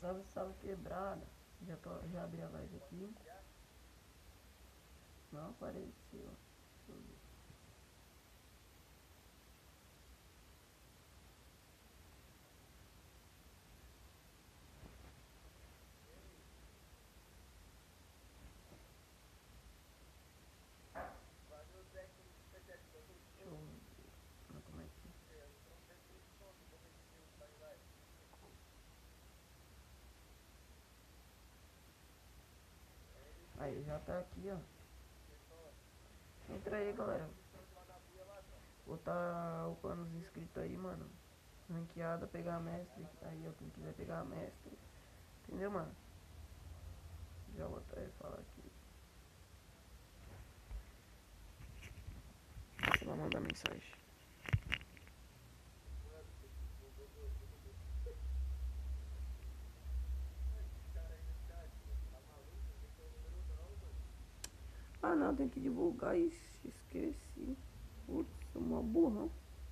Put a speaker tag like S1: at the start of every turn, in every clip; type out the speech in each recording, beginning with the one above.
S1: Salve, salve quebrada. Já abri a live aqui. Não apareceu. Deixa eu ver. Deixa eu ver como é que. Aí, já tá aqui, ó. Entra aí, galera. Vou tá upando os inscritos aí, mano. Ranqueada, pegar mestre. Aí, ó, quem quiser pegar mestre. Entendeu, mano? Já vou até falar aqui. Você vai mandar mensagem. Ah, não, tem que divulgar isso. Esqueci. Putz, sou uma burrão.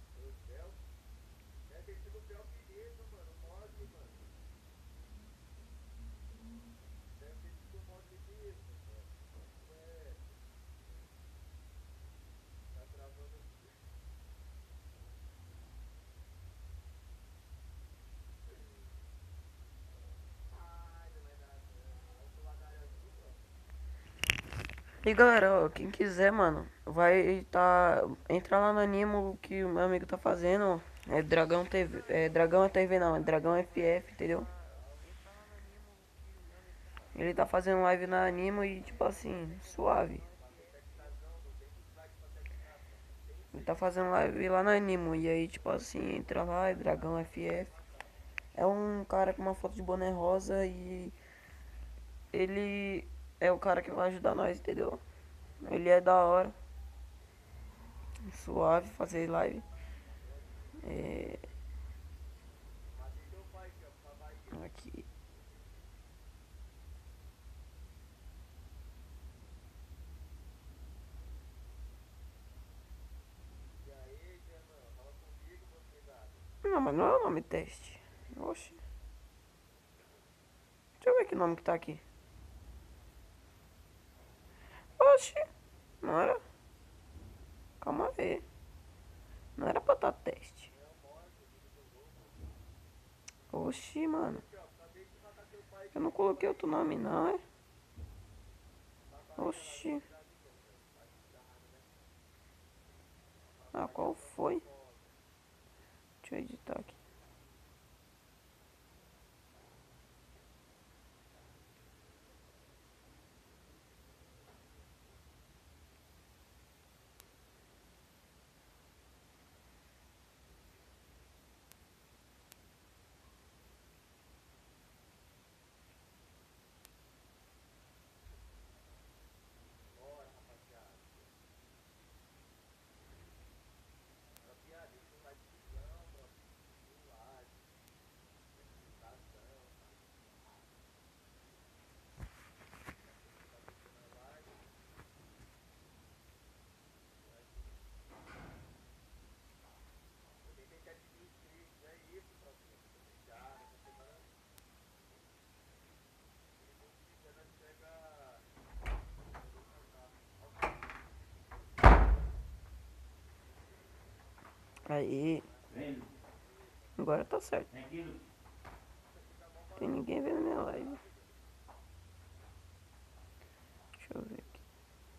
S1: E galera, ó, quem quiser, mano, vai tá. Entra lá no Animo que o meu amigo tá fazendo. É Dragão TV. É Dragão TV não, é Dragão FF, entendeu? Ele tá fazendo live na Animo e tipo assim, suave. Ele tá fazendo live lá na Animo. E aí, tipo assim, entra lá, é Dragão FF. É um cara com uma foto de boné rosa e ele é o cara que vai ajudar nós, entendeu? Ele é da hora, suave, fazer live. É, aqui. Não, mas não é o nome teste. Oxi. Deixa eu ver que nome que tá aqui. Oxi. Não era? Calma aí. Não era pra tá teste. Oxi, mano. Eu não coloquei outro nome, não, é? Oxi. Ah, qual foi? Deixa eu editar aqui. Aí. Agora tá certo. Tem ninguém vendo minha live. Deixa eu ver aqui.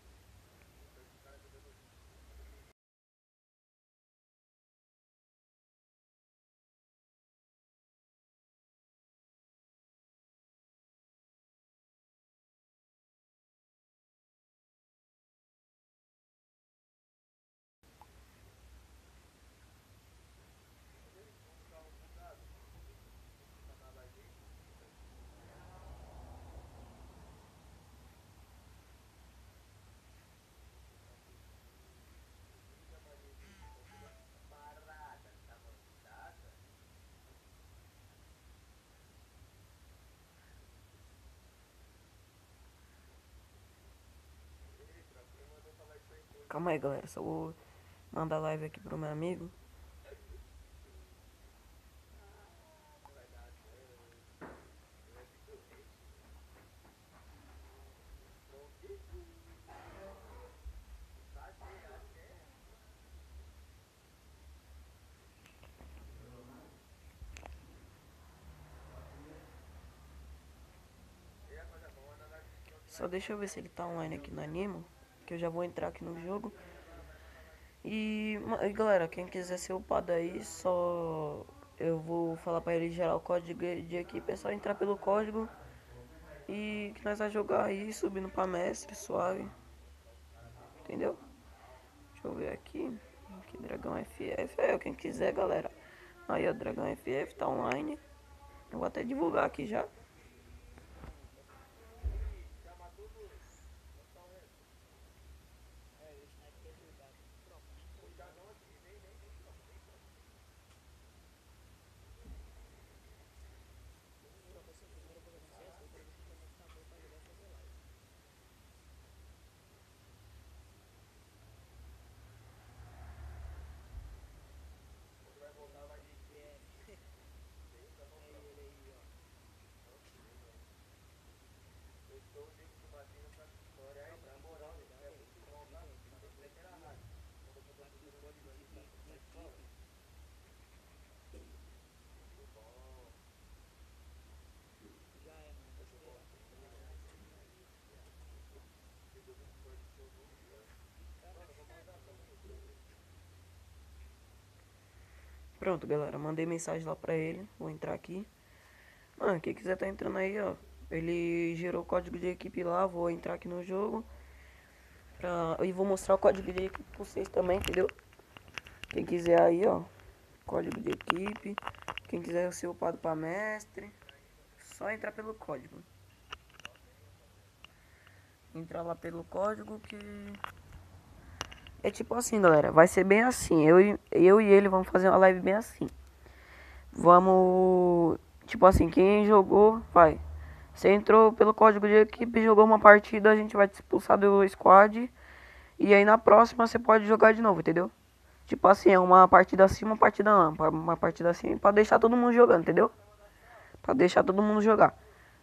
S1: Calma aí, galera. Só vou mandar live aqui pro meu amigo. Só deixa eu ver se ele tá online aqui no Animo, que eu já vou entrar aqui no jogo. E galera, quem quiser ser upado aí, só eu vou falar pra ele gerar o código de equipe, é só entrar pelo código e que nós vai jogar aí, subindo pra mestre, suave. Entendeu? Deixa eu ver aqui. Aqui, Dragão FF. É, quem quiser, galera. Aí, ó, Dragão FF tá online. Eu vou até divulgar aqui já. Pronto, galera. Mandei mensagem lá pra ele. Vou entrar aqui. Mano, quem quiser tá entrando aí, ó. Ele gerou o código de equipe lá. Vou entrar aqui no jogo. E vou mostrar o código de equipe pra vocês também, entendeu? Quem quiser aí, ó. Código de equipe. Quem quiser ser upado pra mestre. Só entrar pelo código. Entrar lá pelo código que... É tipo assim, galera. Vai ser bem assim. Eu e ele vamos fazer uma live bem assim. Vamos... Tipo assim, quem jogou, vai. Você entrou pelo código de equipe, jogou uma partida, a gente vai te expulsar do squad. E aí na próxima você pode jogar de novo, entendeu? Tipo assim, é uma partida assim, uma partida não. Uma partida assim pra deixar todo mundo jogando, entendeu? Pra deixar todo mundo jogar.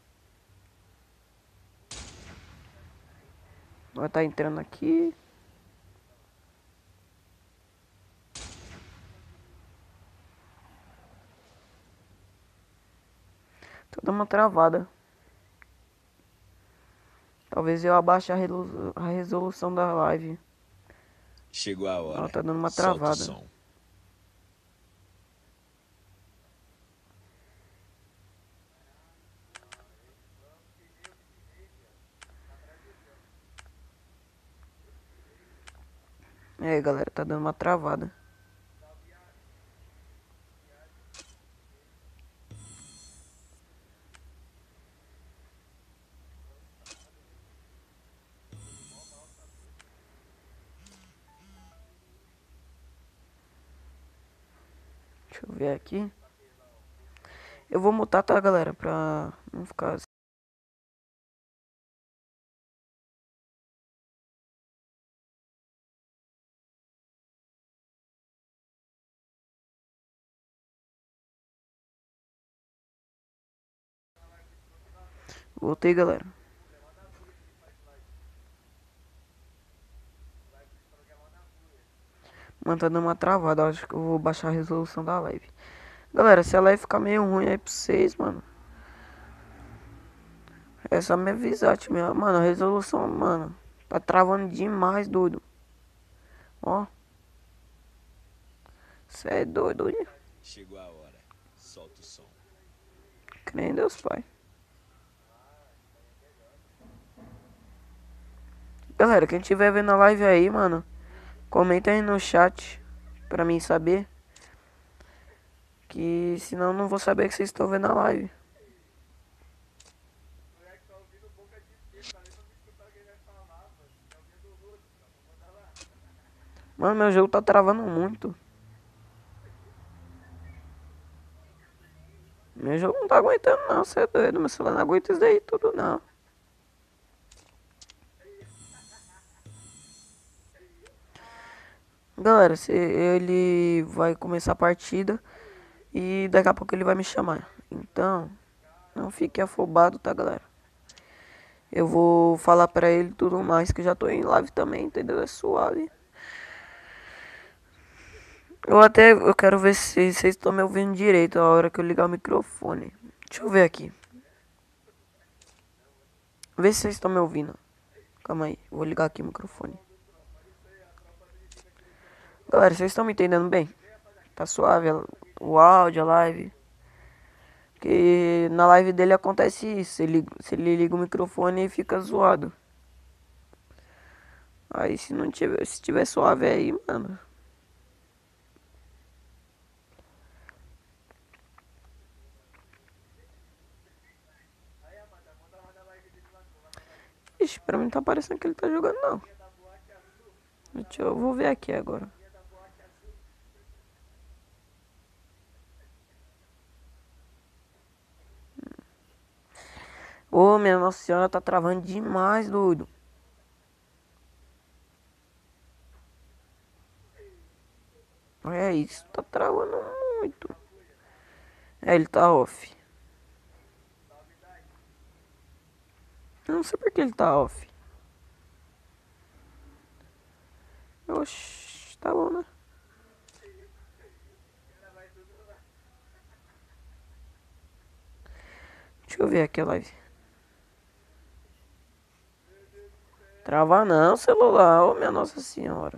S1: Vai tá entrando aqui. Tô dando uma travada. Talvez eu abaixe a resolução da live.
S2: Chegou a hora.
S1: Ela tá dando uma
S2: Solta o
S1: travada.
S2: som.
S1: E aí, galera, tá dando uma travada. Deixa eu ver aqui. Eu vou mutar, tá, galera? Pra não ficar... Voltei, galera. Mano, tá dando uma travada. Acho que eu vou baixar a resolução da live. Galera, se a live ficar meio ruim aí pra vocês, mano. É só me avisar, tio. Mano, a resolução, mano. Tá travando demais, doido. Ó. Cê é doido, doido.
S2: Chegou a hora. Solta o som.
S1: Crê em Deus, pai. Galera, quem tiver vendo a live aí, mano. Comenta aí no chat. Pra mim saber. Que senão eu não vou saber que vocês estão vendo a live. Mano, meu jogo tá travando muito. Meu jogo não tá aguentando não, cê é doido. Meu celular não aguenta isso daí tudo não. Galera, ele vai começar a partida. E daqui a pouco ele vai me chamar. Então, não fique afobado, tá, galera? Eu vou falar pra ele tudo mais, que eu já tô em live também, entendeu? É suave. Eu quero ver se vocês estão me ouvindo direito a hora que eu ligar o microfone. Deixa eu ver aqui. Vê se vocês estão me ouvindo. Calma aí, vou ligar aqui o microfone. Galera, vocês estão me entendendo bem? Tá suave o áudio, a live. Porque na live dele acontece isso. Se ele liga o microfone, fica zoado. Aí se não tiver, se tiver suave aí, mano. Ixi, pra mim não tá parecendo que ele tá jogando não. Eu vou ver aqui agora. Ô, minha nossa senhora, tá travando demais, doido. É isso, tá travando muito. É, ele tá off. Eu não sei por que ele tá off. Oxi, tá bom, né? Deixa eu ver aqui a live. Travar não, celular, ô minha nossa senhora.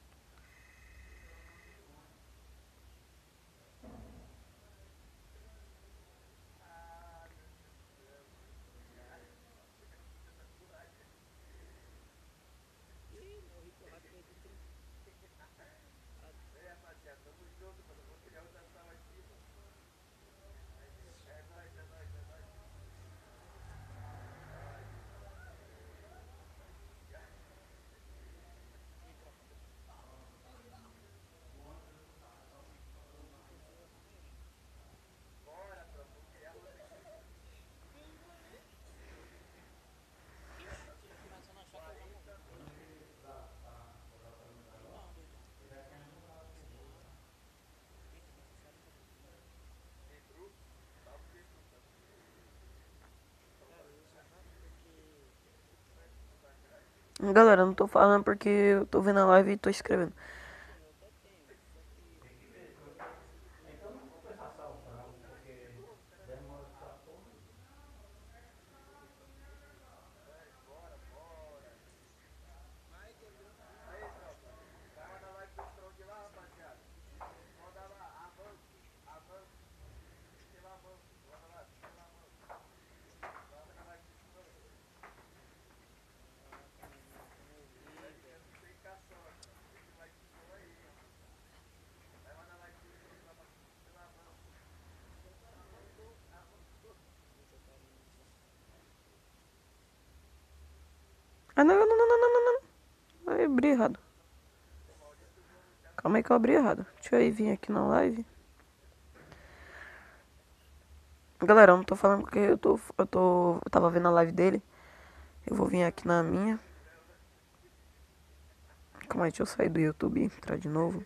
S1: Galera, eu não tô falando porque eu tô vendo a live e tô escrevendo. Ah, não, não, não, não, não, não, não. Eu abri errado. Calma aí que eu abri errado. Deixa eu ir vir aqui na live. Galera, eu não tô falando porque eu tava vendo a live dele. Eu vou vir aqui na minha. Calma aí, deixa eu sair do YouTube e entrar de novo.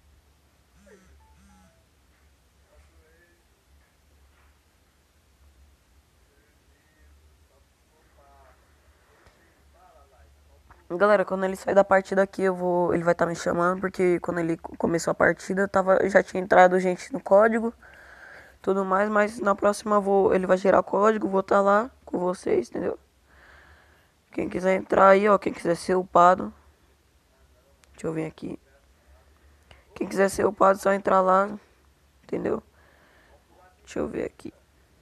S1: Galera, quando ele sair da partida aqui, ele vai estar me chamando, porque quando ele começou a partida, já tinha entrado gente no código, tudo mais, mas na próxima ele vai gerar código, vou estar lá com vocês, entendeu? Quem quiser entrar aí, ó, quem quiser ser upado, deixa eu vir aqui. Quem quiser ser upado, só entrar lá, entendeu? Deixa eu ver aqui.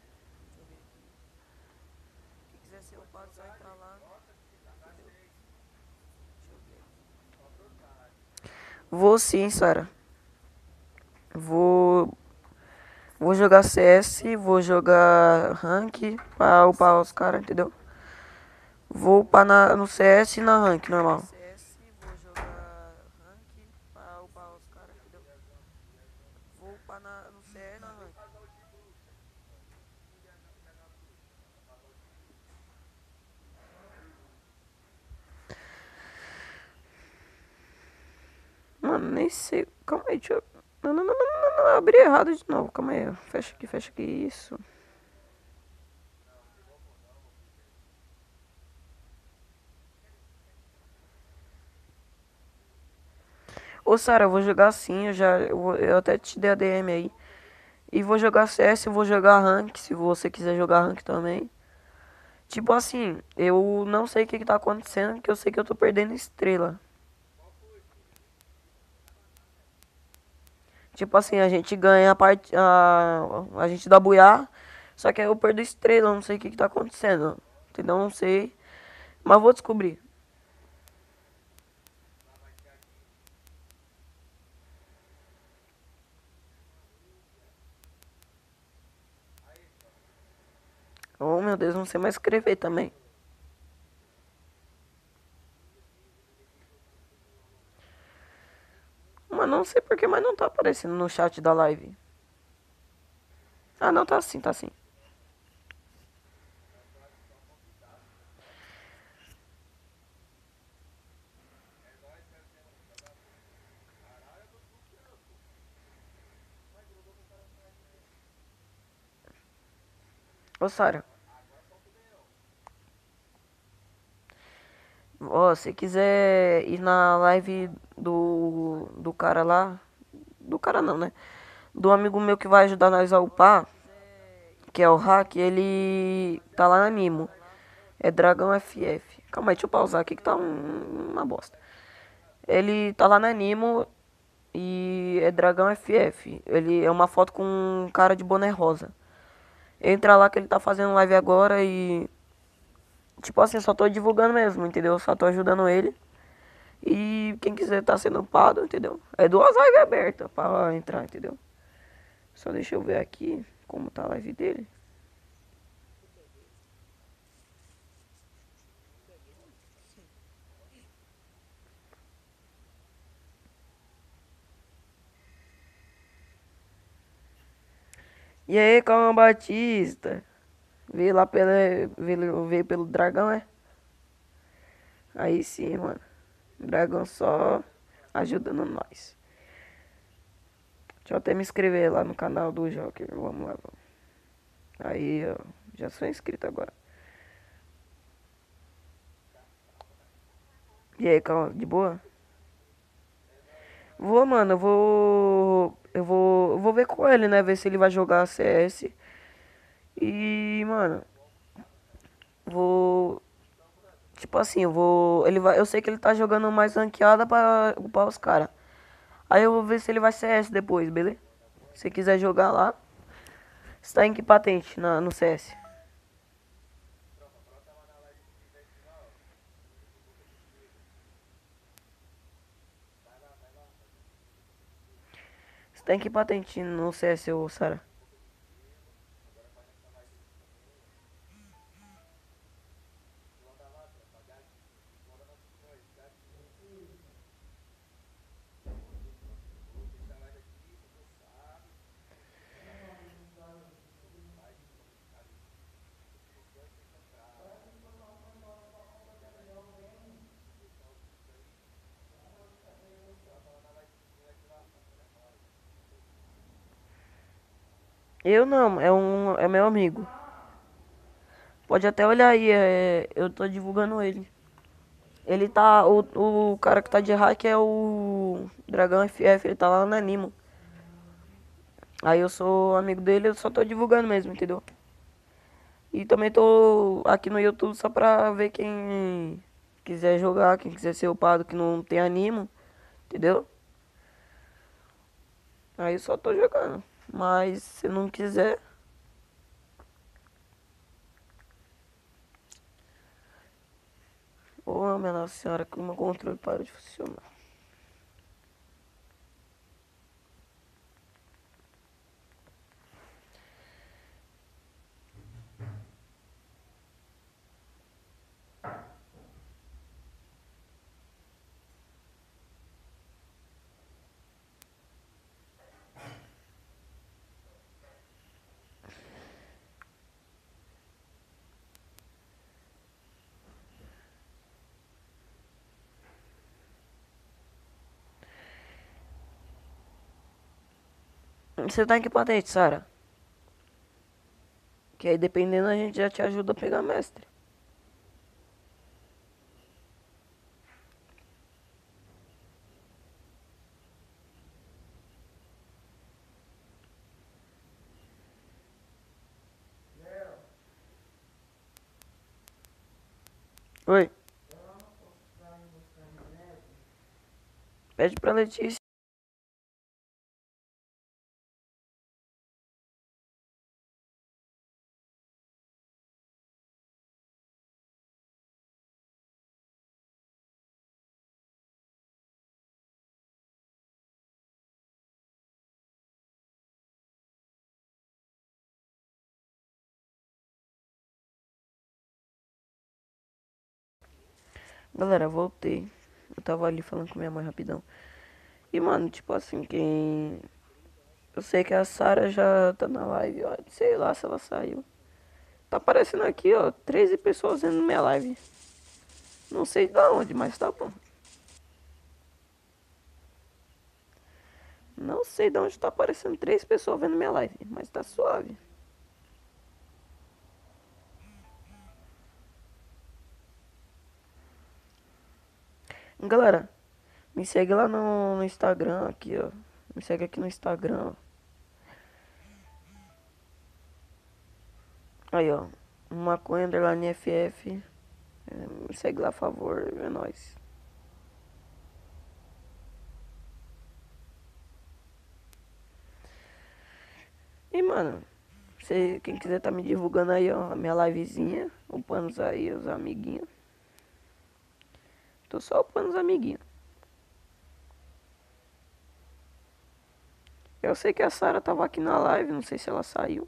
S1: Quem quiser ser upado, só entrar lá. Vou sim, Sara. Vou. Vou jogar CS, vou jogar rank pra upar os caras, entendeu? Vou upar no CS e na rank normal. Vou jogar rank pra upar os caras, entendeu? Vou upar no CS e na rank. Mano, nem sei. Calma aí, deixa eu. Não, não, não, não, não, não, eu abri errado de novo. Calma aí, fecha aqui, isso. Ô, Sara, eu vou jogar sim, eu até te dei a DM aí. E vou jogar CS, eu vou jogar rank, se você quiser jogar rank também. Tipo assim, eu não sei o que que tá acontecendo, que eu sei que eu tô perdendo estrela. Tipo assim, a gente ganha a parte. A gente dá buiar, só que aí eu perdo estrela, eu não sei o que que tá acontecendo. Entendeu? Não sei. Mas vou descobrir. Oh meu Deus, não sei mais escrever também. Mas não sei porque, mas não tá aparecendo no chat da live. Ah, não, tá assim, tá assim. Ô, Sara, ó, se quiser ir na live do cara lá. Do cara não, né? Do amigo meu que vai ajudar nós a upar, que é o Hack, ele tá lá na Nimo. É Dragão FF. Calma aí, deixa eu pausar aqui que tá uma bosta. Ele tá lá na Nimo e é Dragão FF. Ele é uma foto com um cara de boné rosa. Entra lá que ele tá fazendo live agora e. Tipo assim, só tô divulgando mesmo, entendeu? Só tô ajudando ele. E quem quiser tá sendo upado, entendeu? É duas lives abertas pra entrar, entendeu? Só deixa eu ver aqui como tá a live dele. E aí, Calma Batista? Veio lá pela. Veio pelo dragão, é? Aí sim, mano. Dragão só ajudando nós. Deixa eu até me inscrever lá no canal do Joker. Vamos lá, vamos. Aí, ó. Já sou inscrito agora. E aí, calma, de boa? Vou, mano, eu vou. Eu vou ver com ele, né? Ver se ele vai jogar CS. E, mano, vou. Tipo assim, eu vou. Ele vai. Eu sei que ele tá jogando mais ranqueada pra os caras. Aí eu vou ver se ele vai CS depois, beleza? Se quiser jogar lá. Você tá em que patente no CS? Você tá em que patente no CS, ô Sara? Eu não, é meu amigo. Pode até olhar aí, eu tô divulgando ele. Ele tá, o cara que tá de hack é o Dragão FF, ele tá lá na Nimo. Aí eu sou amigo dele, eu só tô divulgando mesmo, entendeu? E também tô aqui no YouTube só pra ver quem quiser jogar, quem quiser ser upado que não tem animo, entendeu? Aí eu só tô jogando. Mas se não quiser. Ô, minha Nossa Senhora, que o meu controle parou de funcionar. Você tá em que patente, Sara? Que aí dependendo a gente já te ajuda a pegar mestre. Oi, pede pra Letícia. Galera, voltei. Eu tava ali falando com minha mãe rapidão. E, mano, tipo assim, quem. Eu sei que a Sarah já tá na live, ó. Sei lá se ela saiu. Tá aparecendo aqui, ó. 13 pessoas vendo minha live. Não sei de onde, mas tá bom. Não sei de onde tá aparecendo 3 pessoas vendo minha live, mas tá suave. Galera, me segue lá no Instagram aqui, ó. Me segue aqui no Instagram, ó. Aí, ó. Maconha underline FF. Me segue lá, a favor. É nóis. E, mano, quem quiser tá me divulgando aí, ó, a minha livezinha. Upando aí, os amiguinhos. Tô só upando os amiguinhos. Eu sei que a Sarah tava aqui na live, não sei se ela saiu.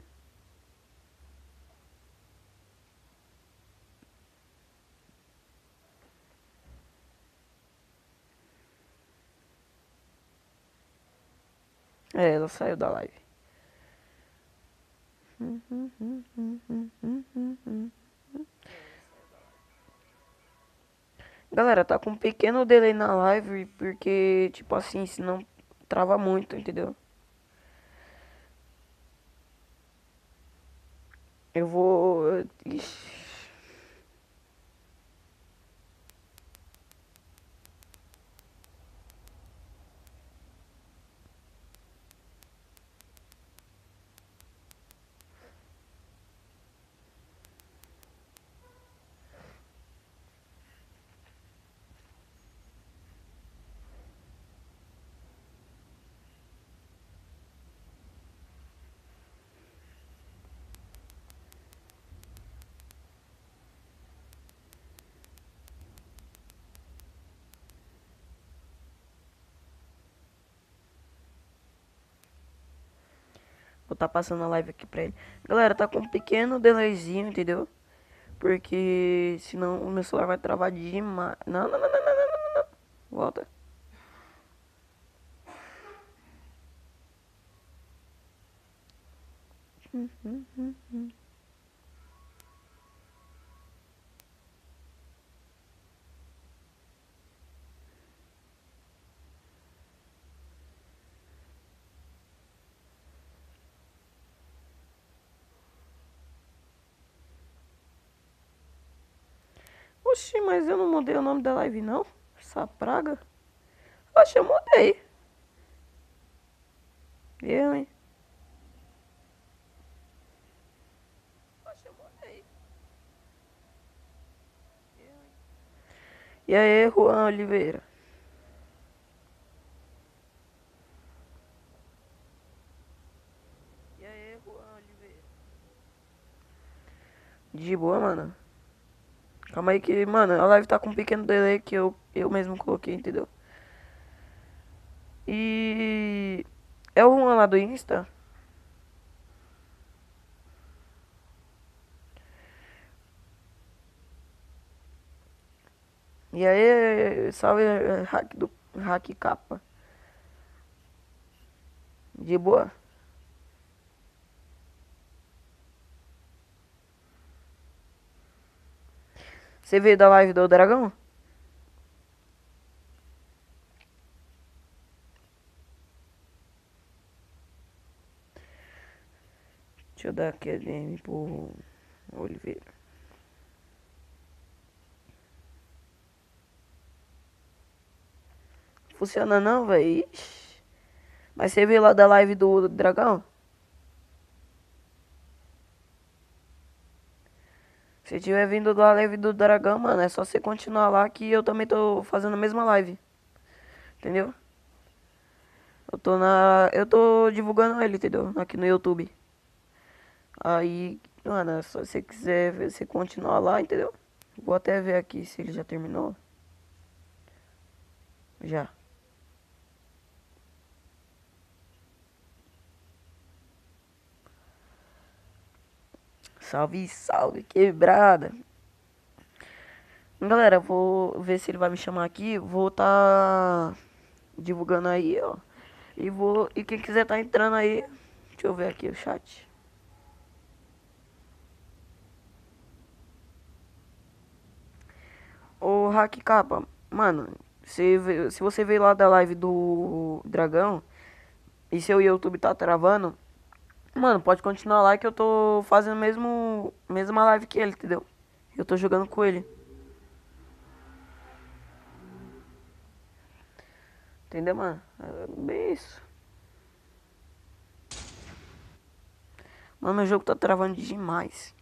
S1: É, ela saiu da live. Galera, tá com um pequeno delay na live, porque, tipo assim, senão trava muito, entendeu? Eu vou. Ixi. Vou tá passando a live aqui pra ele. Galera, tá com um pequeno delayzinho, entendeu? Porque senão o meu celular vai travar demais. Não, não, não, não, não, não, não. Volta. Oxi, mas eu não mudei o nome da live, não? Essa praga? Oxi, eu mudei. Eu, hein? Oxi, eu mudei. E aí, Juan Oliveira? E aí, Juan Oliveira? De boa, mano. Calma aí que, mano, a live tá com um pequeno delay que eu mesmo coloquei, entendeu? E é o Juan lá do Insta? E aí, salve hack do hack capa. De boa? Você veio da live do Dragão? Deixa eu dar aqui a DM pro Oliveira. Funciona não, velho? Mas você veio lá da live do Dragão? Se tiver vindo da live do Dragão, mano, é só você continuar lá que eu também tô fazendo a mesma live. Entendeu? Eu tô divulgando ele, entendeu? Aqui no YouTube. Aí, mano, se você quiser ver, você continuar lá, entendeu? Vou até ver aqui se ele já terminou. Já. Salve, salve, quebrada. Galera, vou ver se ele vai me chamar aqui. Vou tá divulgando aí, ó. E quem quiser tá entrando aí, deixa eu ver aqui o chat. Ô, Hack Capa, mano, se você veio lá da live do Dragão e seu YouTube tá travando, mano, pode continuar lá que eu tô fazendo mesma live que ele, entendeu? Eu tô jogando com ele. Entendeu, mano? É bem isso. Mano, meu jogo tá travando demais.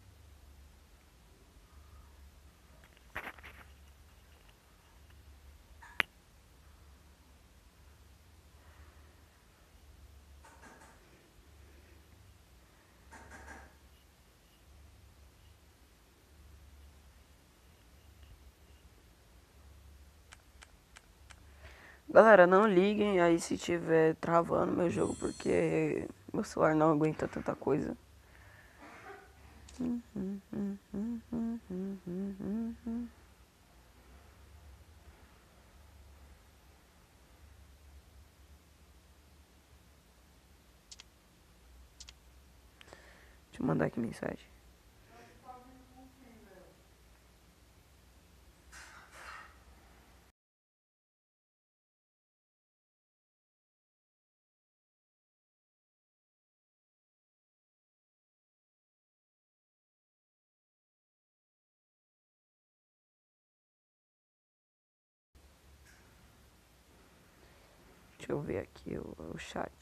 S1: Galera, não liguem aí se tiver travando meu jogo, porque meu celular não aguenta tanta coisa. Deixa eu mandar aqui mensagem. Deixa eu ver aqui o chat.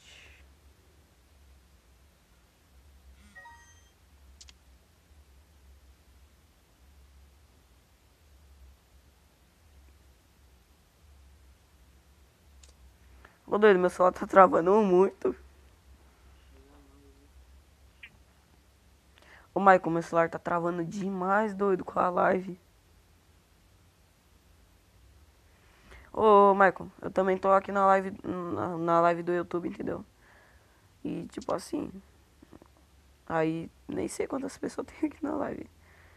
S1: Ô doido, meu celular tá travando muito. Ô Michael, meu celular tá travando demais, doido, com a live. Ô Michael, eu também tô aqui na live do YouTube, entendeu? E tipo assim, aí nem sei quantas pessoas tem aqui na live.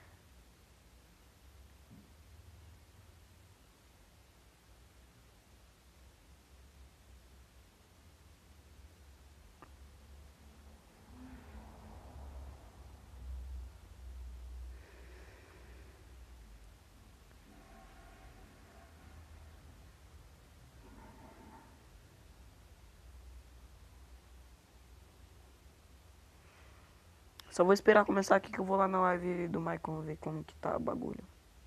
S1: Só vou esperar começar aqui que eu vou lá na live do Michael ver como que tá o bagulho.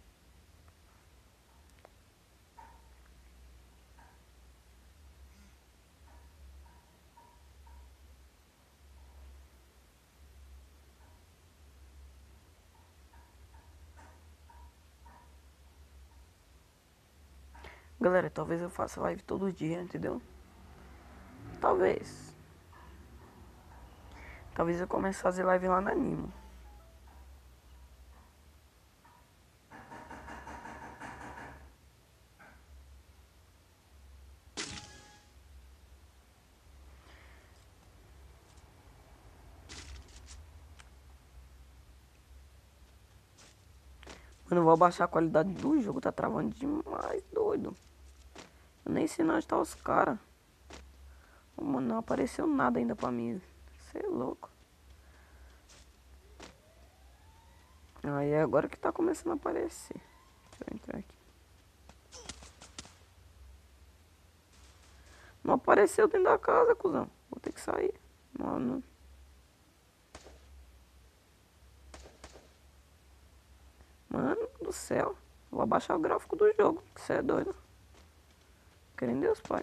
S1: Galera, talvez eu faça live todo dia, entendeu? Talvez. Talvez eu comece a fazer live lá na Animo. Mano, eu vou abaixar a qualidade do jogo, tá travando demais, doido. Eu nem sei onde tá os caras. Mano, não apareceu nada ainda pra mim. Você é louco. Aí é agora que tá começando a aparecer. Deixa eu entrar aqui. Não apareceu dentro da casa, cuzão. Vou ter que sair. Mano. Mano do céu. Vou abaixar o gráfico do jogo. Que você é doido. Querendo Deus, pai.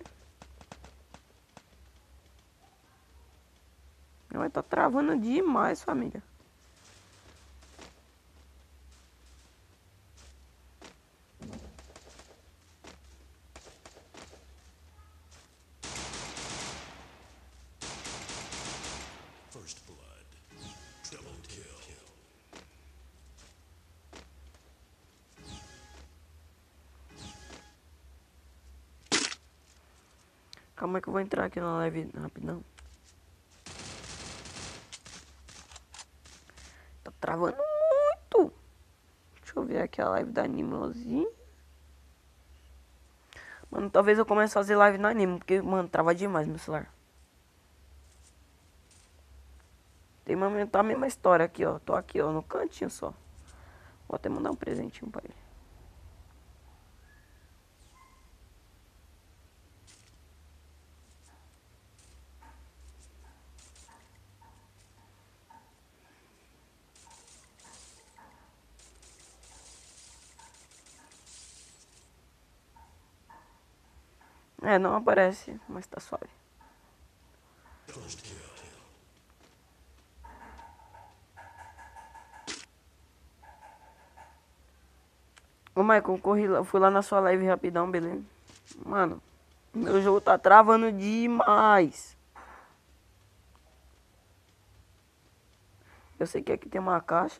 S1: Vai tá travando demais, família. Calma aí que eu vou entrar aqui na live rapidão. Tá travando muito. Deixa eu ver aqui a live da Animozinha. Mano, talvez eu comece a fazer live no Animo, porque, mano, trava demais meu celular. Tem tá a mesma história aqui, ó. Tô aqui, ó, no cantinho só. Vou até mandar um presentinho pra ele. É, não aparece, mas tá suave. Ô, Michael, fui lá na sua live rapidão, beleza? Mano, meu jogo tá travando demais. Eu sei que aqui tem uma caixa.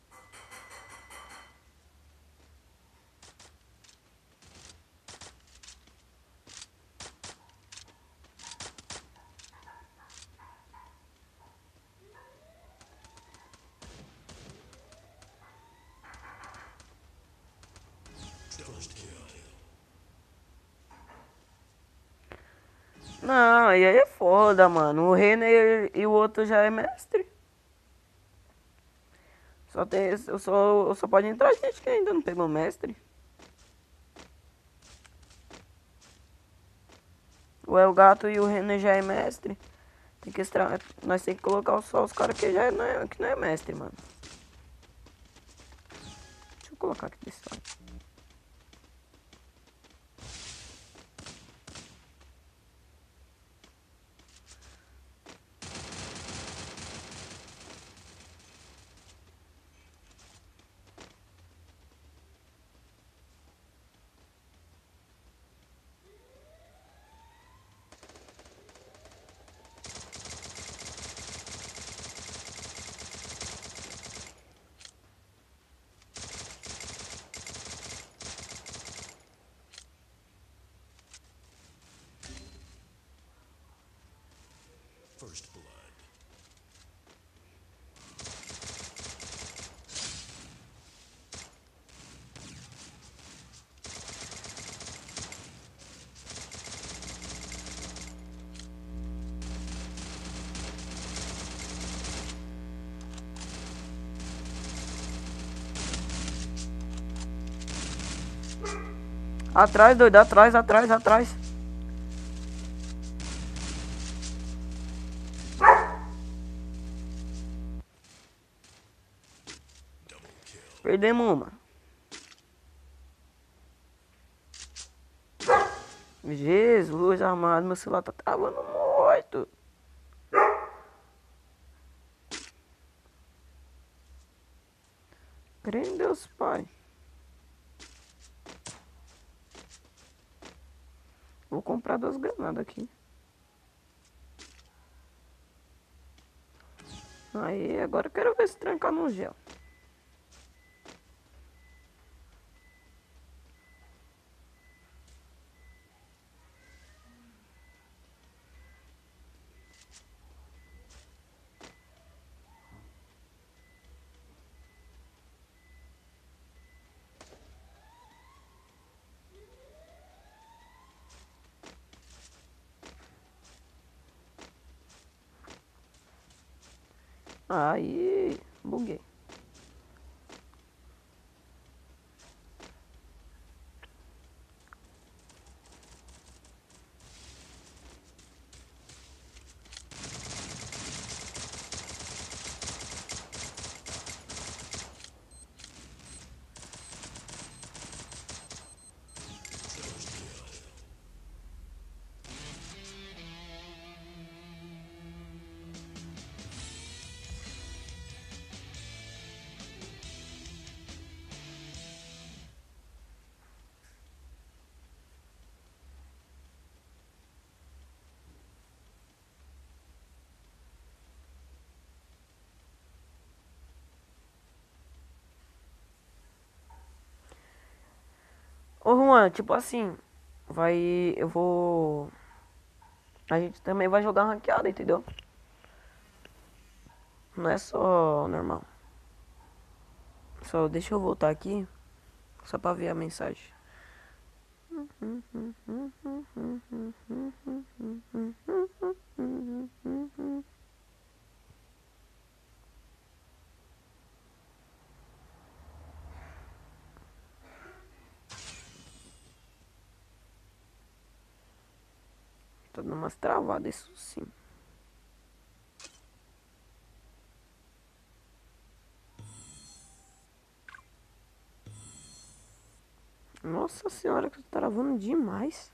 S1: Não, e aí é foda, mano. O Renner e o outro já é mestre. Só tem, eu só pode entrar gente que ainda não pegou mestre. O El Gato e o Renner já é mestre. Tem que nós tem que colocar só os caras que que não é mestre, mano. Deixa eu colocar aqui desse lado.
S2: First blood.
S1: Atrás, doido, atrás, atrás, atrás. Perdemos uma. Jesus amado, meu celular tá travando muito. Crê em Deus, Pai. Vou comprar 2 granadas aqui. Aí, agora eu quero ver se trancar no gel. Aí, buguei. Ô Juan, tipo assim, vai. Eu vou. A gente também vai jogar ranqueada, entendeu? Não é só normal. Só deixa eu voltar aqui, só pra ver a mensagem. Tá dando umas travadas, isso sim. Nossa senhora, que tá travando demais.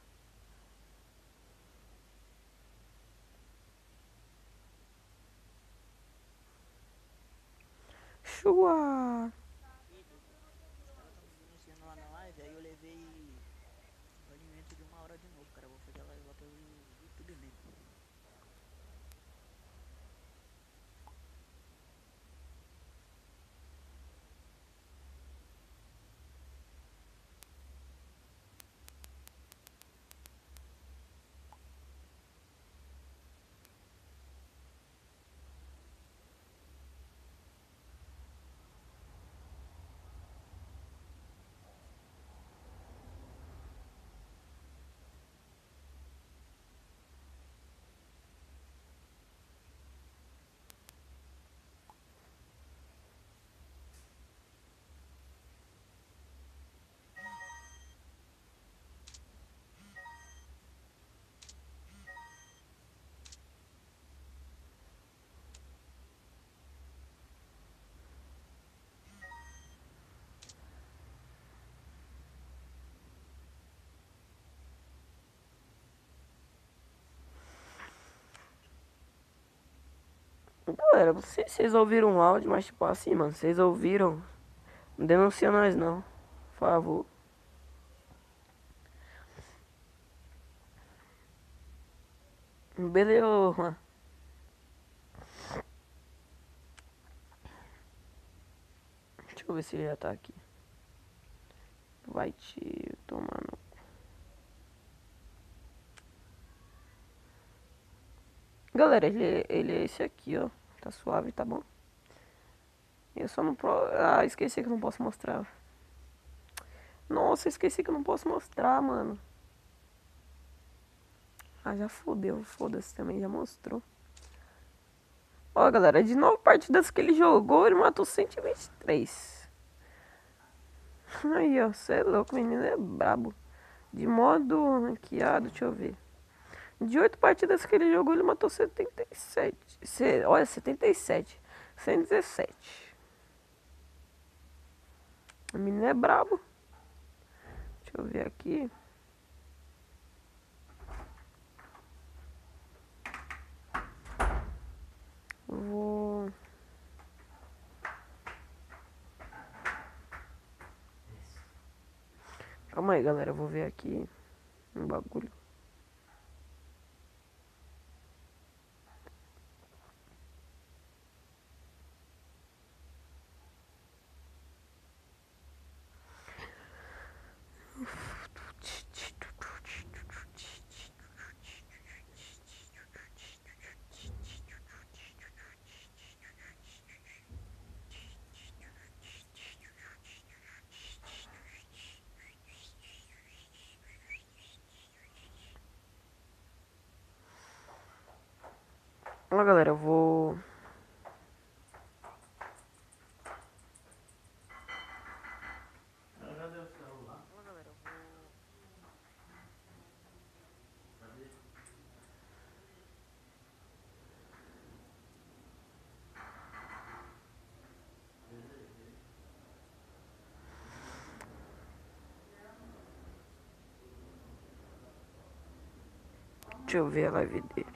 S1: Chua!
S3: Os caras estão me denunciando lá na live, aí eu levei banimento de 1 hora de novo, cara. Eu vou fazer a live lá pelo YouTube mesmo.
S1: Galera, não sei se vocês ouviram um áudio, mas tipo assim, mano, vocês ouviram? Não denuncia nós não, por favor. Beleza, mano. Deixa eu ver se ele já tá aqui. Vai te tomar no... Galera, ele é esse aqui, ó. Tá suave, tá bom? Eu só não... Ah, esqueci que eu não posso mostrar. Nossa, esqueci que eu não posso mostrar, mano. Ah, já fodeu. Foda-se também, já mostrou. Ó, galera, de 9 partidas que ele jogou, ele matou 123. Aí, ó, cê é louco, o menino é brabo. De modo ranqueado, deixa eu ver. De 8 partidas que ele jogou, ele matou 77. Olha, 77. 117. O menino é brabo. Deixa eu ver aqui. Vou... Calma aí, galera. Eu vou ver aqui um bagulho. Ó, galera, eu vou...
S3: Ó, galera, eu vou.
S1: Deixa eu ver a live dele.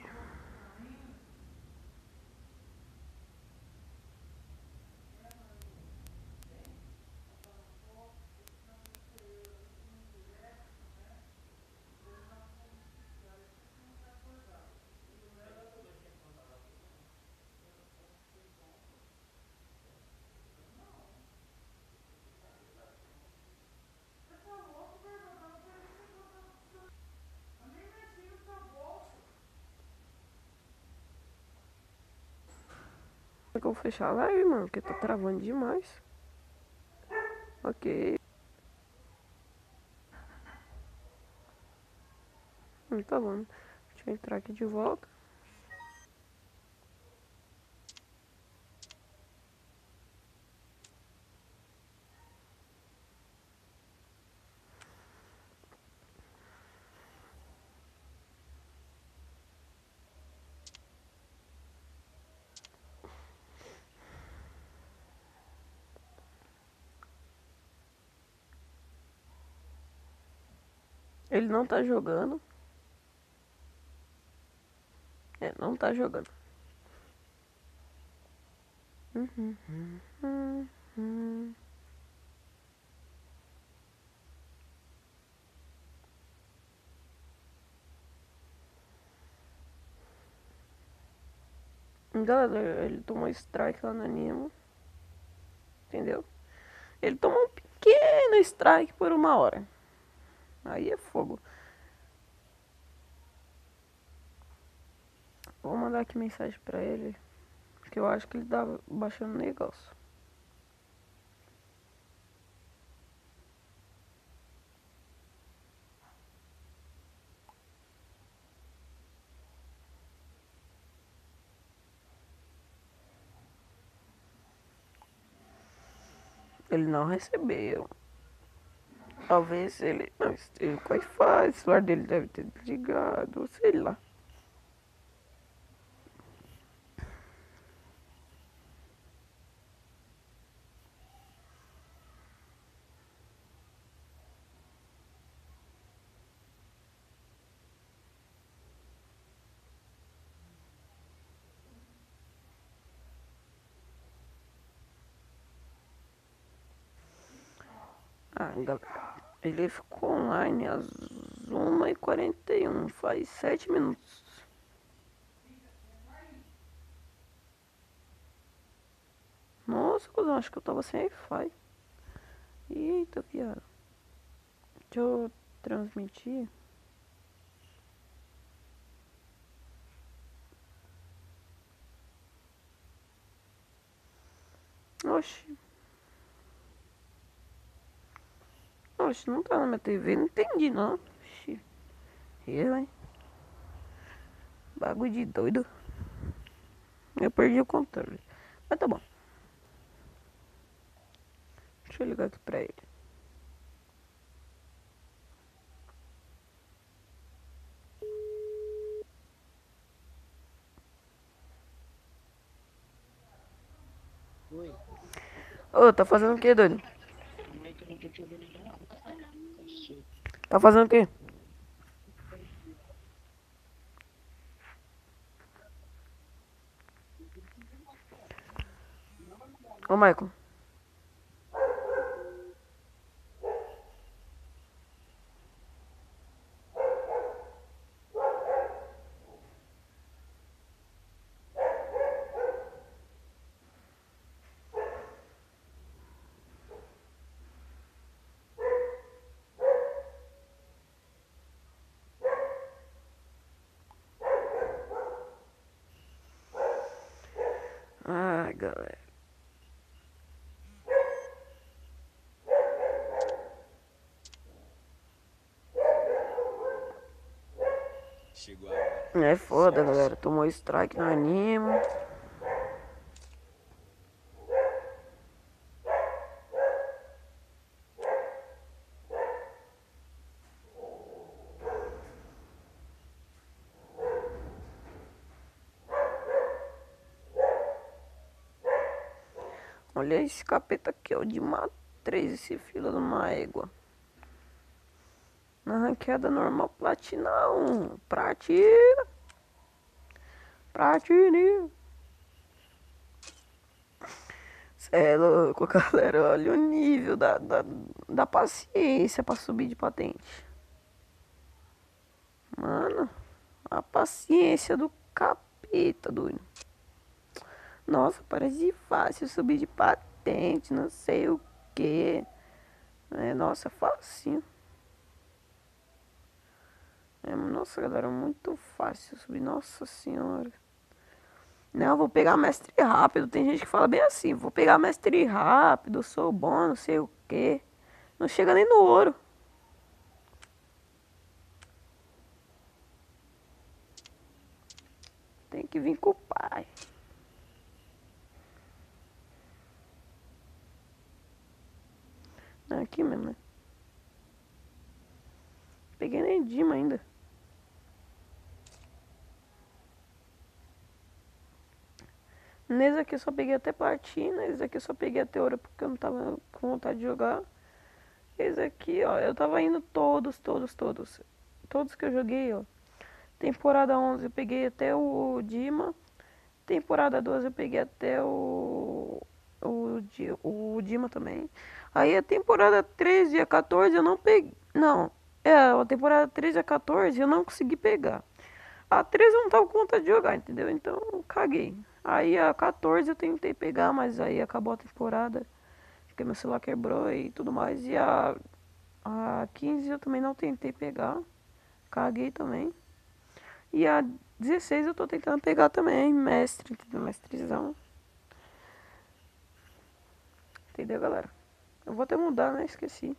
S1: que eu vou fechar a live, mano, porque tá travando demais. Ok. Tá bom. Deixa eu entrar aqui de volta. Ele não tá jogando. É, não tá jogando. Galera, ele tomou strike lá no Animo. Entendeu? Ele tomou um pequeno strike por 1 hora. Aí é fogo. Vou mandar aqui mensagem pra ele. Que eu acho que ele tá baixando o negócio. Ele não recebeu. Talvez ele não esteja com Wi-Fi. O celular dele deve ter desligado. Sei lá. Ah, galera. Ele ficou online às 1h41. Faz 7 minutos. Nossa, cuzão, acho que eu tava sem Wi-Fi. Eita, viado. Deixa eu transmitir. Oxi. Oxi, não tá na minha TV. Não entendi, não. Oxi. Eu, hein? Bagulho de doido. Eu perdi o controle. Mas tá bom. Deixa eu ligar aqui pra ele.
S4: Oi,
S1: Ô, tá fazendo o que, doido?
S4: como é que eu não tô te ouvindo ainda não? Cacete.
S1: Tá fazendo o quê? Ô, Michael. Ai, galera.
S2: Chegou a hora.
S1: É foda,
S2: Solta o
S1: galera.
S2: som.
S1: Tomou strike no Animo. Olha esse capeta aqui, ó. De matriz, esse filho de uma égua. Na ranqueada normal, platina 1. Platina. Platina. Cê é louco, galera. Olha o nível da paciência pra subir de patente. Mano, a paciência do capeta, doido. Nossa, parece fácil subir de patente, não sei o que. É, nossa, facinho. É, nossa, galera, muito fácil subir. Nossa senhora. Não, vou pegar mestre rápido. Tem gente que fala bem assim, vou pegar mestre rápido, sou bom, não sei o quê. Não chega nem no ouro. Tem que vir com o pai. Não, aqui mesmo, né? Peguei nem Dima ainda. Nesse aqui eu só peguei até platina. Esse aqui eu só peguei até ouro porque eu não tava com vontade de jogar. Esse aqui, ó, eu tava indo todos. Todos que eu joguei, ó. Temporada 11 eu peguei até o Dima. Temporada 12 eu peguei até o Dima também. Aí a temporada 13 e a 14 eu não peguei. Não, a temporada 13 e a 14 eu não consegui pegar. A 13 eu não tava com vontade de jogar, entendeu? Então eu caguei. Aí a 14 eu tentei pegar, mas aí acabou a temporada. Porque meu celular quebrou e tudo mais. E a 15 eu também não tentei pegar. Caguei também. E a 16 eu tô tentando pegar também, mestre, entendeu? Mestrezão. Entendeu, galera? Eu vou até mudar, né? Esqueci.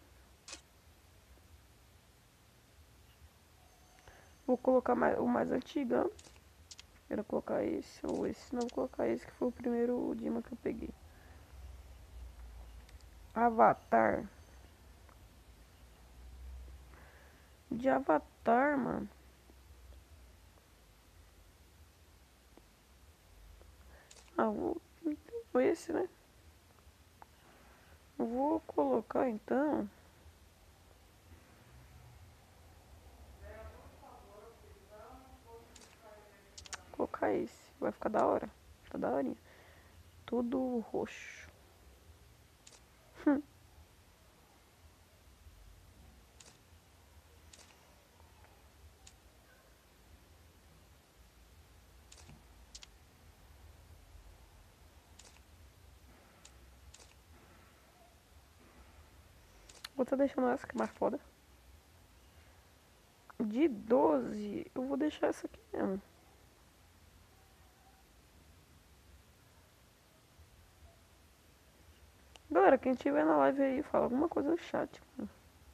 S1: Vou colocar o mais antigão. Quero colocar esse ou esse. Não, vou colocar esse que foi o primeiro Dima que eu peguei. Avatar. De Avatar, mano. Ah, vou esse, né? Vou colocar então. Vou colocar esse. Vai ficar da hora. Tá da horinha. Tudo roxo. Vou estar deixando essa que é mais foda. De 12, eu vou deixar essa aqui mesmo. Galera, quem tiver na live aí, fala alguma coisa no chat, mano.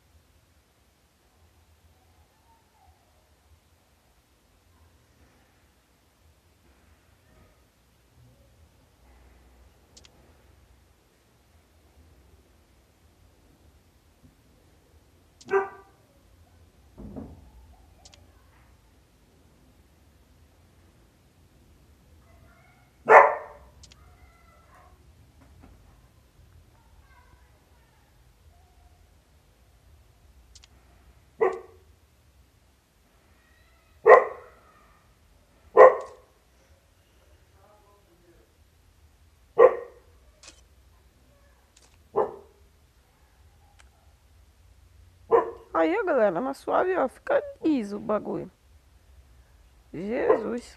S1: Aí, ó, galera, na suave, ó, fica liso o bagulho. Jesus.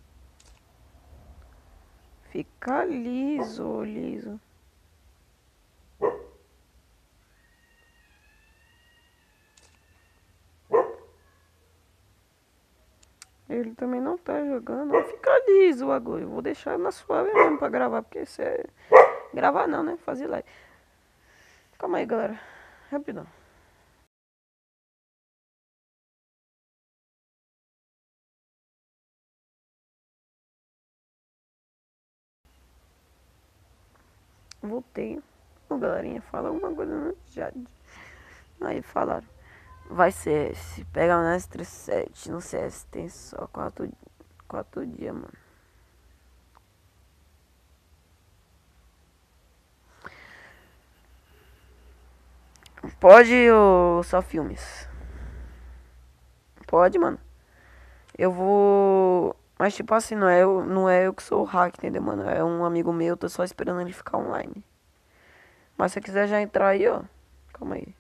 S1: Fica liso, liso. Ele também não tá jogando. Fica liso o bagulho. Vou deixar na suave mesmo pra gravar, porque isso é... Gravar não, né? Fazer live. Calma aí, galera. Rapidão. Voltei. Ô, galerinha, fala alguma coisa no chat. Aí falaram. Vai CS. Pega o Mestre 7. No CS tem só 4 dias, mano. Pode ou só filmes? Pode, mano. Eu vou. Mas tipo assim, não é eu que sou o hack, entendeu, mano? É um amigo meu, tô só esperando ele ficar online. Mas se você quiser já entrar aí, ó. Calma aí.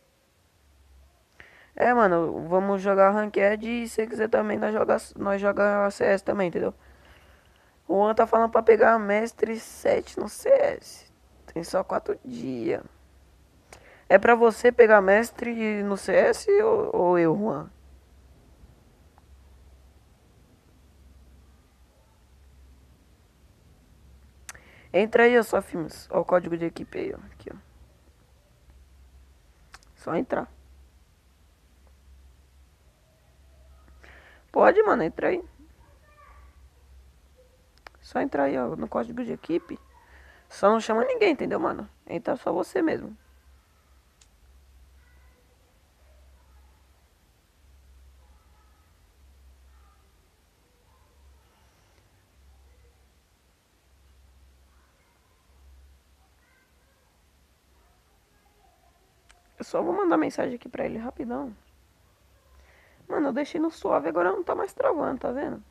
S1: É, mano, vamos jogar Ranked e se você quiser também, nós joga CS também, entendeu? O Juan tá falando pra pegar Mestre 7 no CS. Tem só 4 dias. É pra você pegar Mestre no CS ou eu, Juan? Entra aí, ó, só filmes. Ó o código de equipe aí, ó. Aqui, ó. Só entrar. Pode, mano, entra aí. Só entrar aí, ó, no código de equipe. Só não chama ninguém, entendeu, mano? Entra só você mesmo. Eu só vou mandar mensagem aqui pra ele rapidão. Mano, eu deixei no suave, agora não tá mais travando, tá vendo?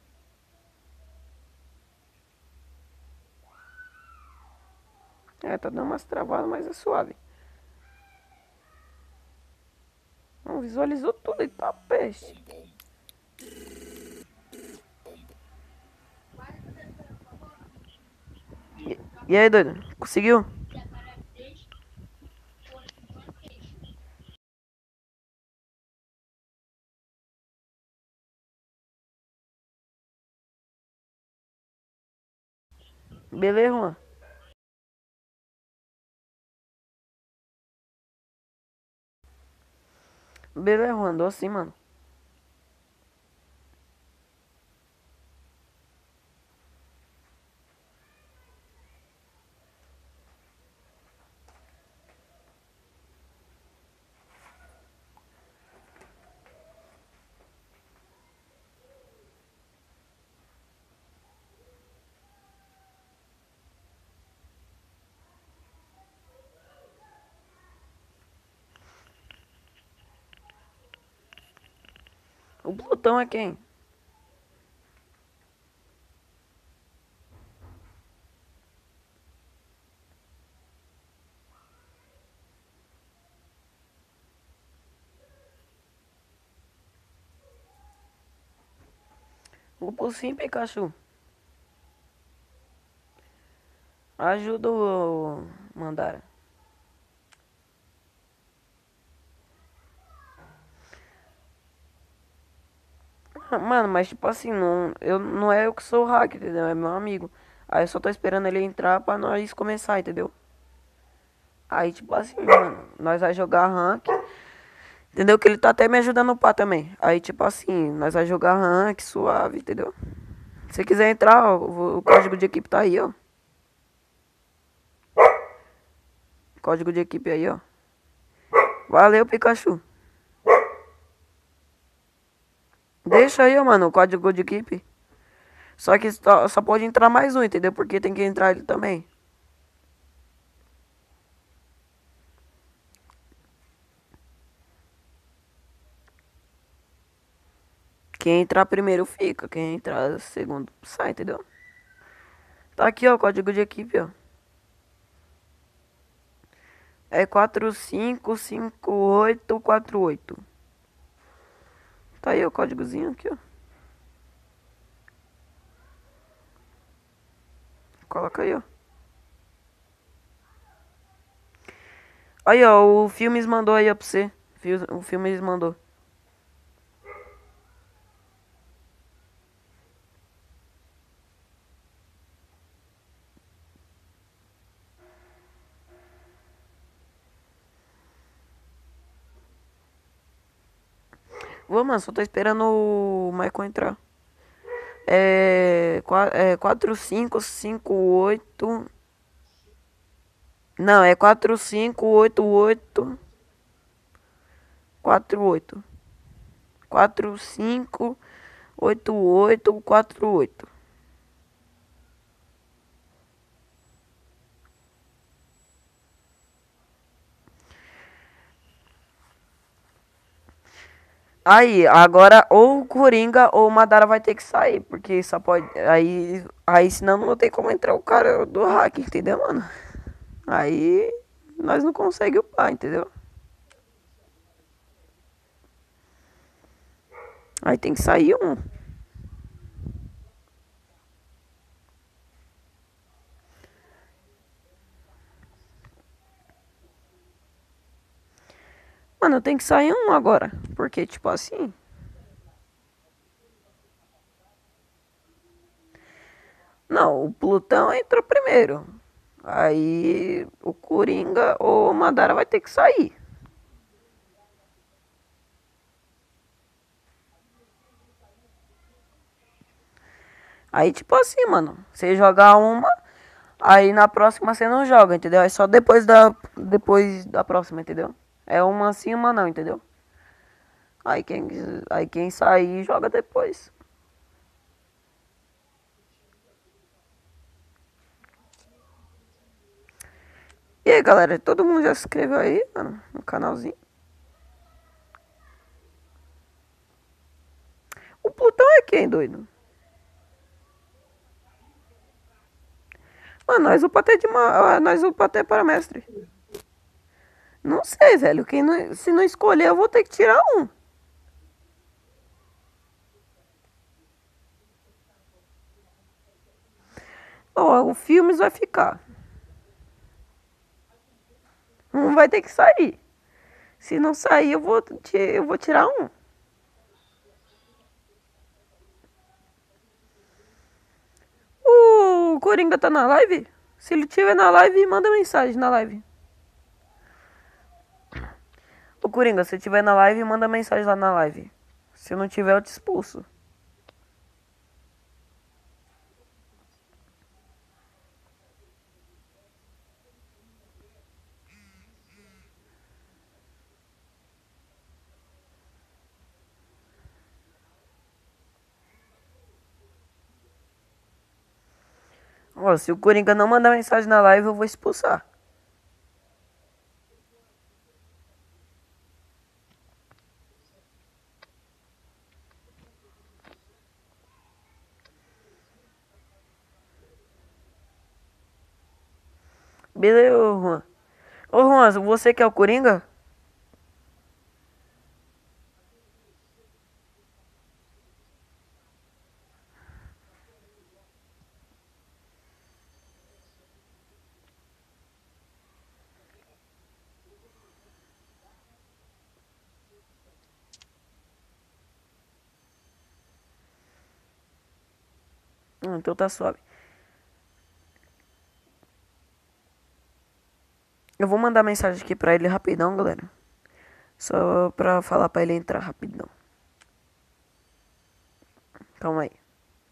S1: É, tá dando umas travadas, mas é suave. Não, visualizou tudo e tá peste. E aí, doido? Conseguiu? Beleza, Juan? Beleza, Juan? Andou assim, mano. O Plutão é quem? Grupo sim, Pikachu. Ajuda o Mandara. Ah, mano, mas tipo assim, não é eu que sou o hacker, entendeu? É meu amigo. Aí eu só tô esperando ele entrar pra nós começar, entendeu? Aí tipo assim, mano, nós vai jogar rank. Entendeu? Que ele tá até me ajudando a upar também. Aí tipo assim, nós vai jogar rank suave, entendeu? Se quiser entrar, ó, o código de equipe tá aí, ó. Código de equipe aí, ó. Valeu, Pikachu. Deixa aí, ó, mano, o código de equipe. Só que só pode entrar mais um, entendeu? Porque tem que entrar ele também. Quem entrar primeiro fica, quem entrar segundo sai, entendeu? Tá aqui, ó, o código de equipe, ó. É 455848. Tá aí o códigozinho aqui, ó. Coloca aí, ó. Aí, ó, o Filmes mandou aí, ó, pra você. O Filmes mandou. Vou, mano, só tô esperando o Michael entrar. É 4558. Não, é 458848. 458848. Aí, agora ou o Coringa ou o Madara vai ter que sair, porque só pode. Aí senão não tem como entrar o cara do hack, entendeu, mano? Aí nós não conseguimos upar, entendeu? Aí tem que sair um. Mano, tem que sair um agora. Porque, tipo assim. Não, o Plutão entrou primeiro. Aí o Coringa ou o Madara vai ter que sair. Aí tipo assim, mano, você joga uma, aí na próxima você não joga, entendeu? É só depois da próxima, entendeu? É uma sim, uma não, entendeu? Aí quem, aí quem sair joga depois. E aí, galera, todo mundo já se inscreveu aí, mano, no canalzinho? O Plutão é quem, doido? Mano, nós upamos até nós upamos até para mestre. Não sei, velho. Se não escolher, eu vou ter que tirar um. Ó, o filmes vai ficar. Um vai ter que sair. Se não sair, eu vou tirar um. O Coringa tá na live? Se ele tiver na live, manda mensagem na live. O Coringa, se tiver na live, manda mensagem lá na live. Se não tiver, eu te expulso. Ó, se o Coringa não mandar mensagem na live, eu vou expulsar. Beleza, ô Juan. Ô Juan, você que é o Coringa? Então tá suave. Eu vou mandar mensagem aqui pra ele rapidão, galera. Só pra falar pra ele entrar rapidão. Calma aí.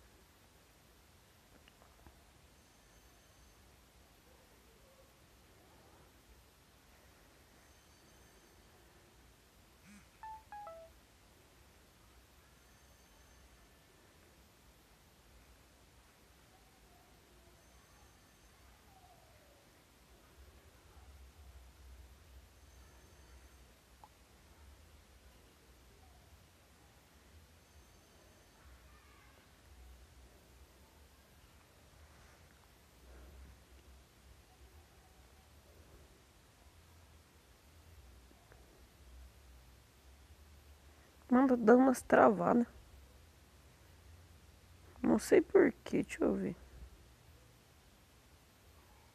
S1: Mano, tá dando umas travadas. Não sei porquê, deixa eu ver.